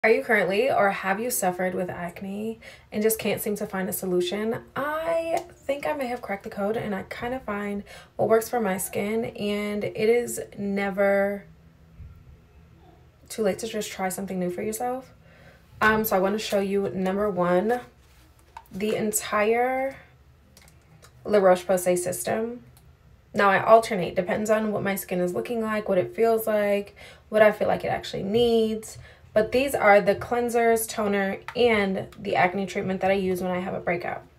Are you currently or have you suffered with acne and just can't seem to find a solution? I think I may have cracked the code and I kind of find what works for my skin, and it is never too late to just try something new for yourself. So I want to show you, number one, the entire Roche Posay system. Now I alternate, depends on what my skin is looking like, what it feels like, what I feel like it actually needs. But these are the cleansers, toner, and the acne treatment that I use when I have a breakout.